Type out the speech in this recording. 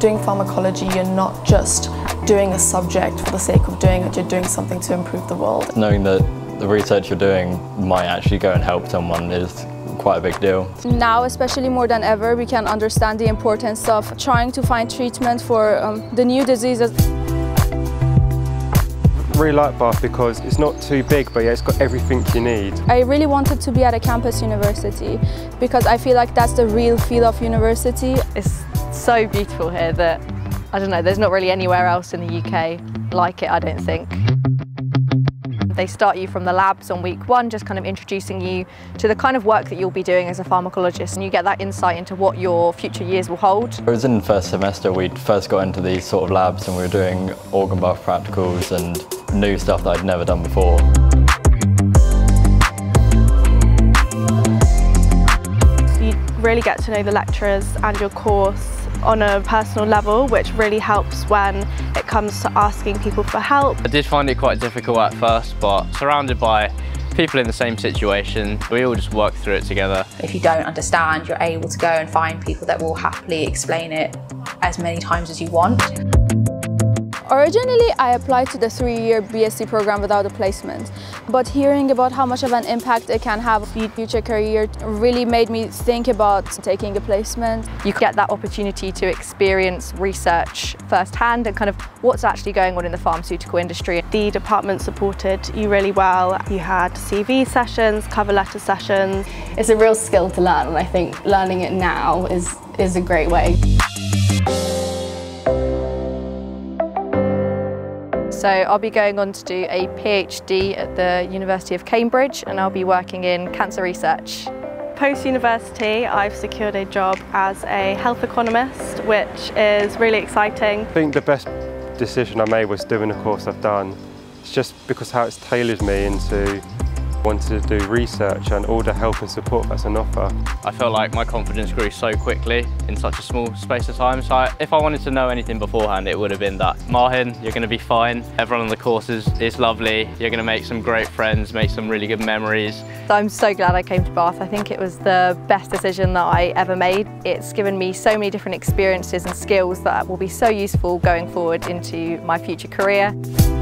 doing pharmacology, you're not just doing a subject for the sake of doing it, you're doing something to improve the world. Knowing that the research you're doing might actually go and help someone is quite a big deal. Now, especially more than ever, we can understand the importance of trying to find treatment for the new diseases. I really like Bath because it's not too big, but yeah, it's got everything you need. I really wanted to be at a campus university because I feel like that's the real feel of university. It's so beautiful here that, I don't know, there's not really anywhere else in the UK like it, I don't think. They start you from the labs on week one, just kind of introducing you to the kind of work that you'll be doing as a pharmacologist, and you get that insight into what your future years will hold. It was in the first semester we first got into these sort of labs and we were doing organ bath practicals and new stuff that I'd never done before. You really get to know the lecturers and your course on a personal level, which really helps when it comes to asking people for help. I did find it quite difficult at first, but surrounded by people in the same situation, we all just work through it together. If you don't understand, you're able to go and find people that will happily explain it as many times as you want. Originally, I applied to the 3-year BSc program without a placement, but hearing about how much of an impact it can have on your future career really made me think about taking a placement. You get that opportunity to experience research firsthand and kind of what's actually going on in the pharmaceutical industry. The department supported you really well. You had CV sessions, cover letter sessions. It's a real skill to learn, and I think learning it now is a great way. So I'll be going on to do a PhD at the University of Cambridge, and I'll be working in cancer research. Post-university, I've secured a job as a health economist, which is really exciting. I think the best decision I made was doing the course I've done. It's just because how it's tailored me into wanting to do research and all the help and support that's on offer. I felt like my confidence grew so quickly in such a small space of time, so if I wanted to know anything beforehand, it would have been that. Marhin, you're going to be fine. Everyone on the course is lovely. You're going to make some great friends, make some really good memories. I'm so glad I came to Bath. I think it was the best decision that I ever made. It's given me so many different experiences and skills that will be so useful going forward into my future career.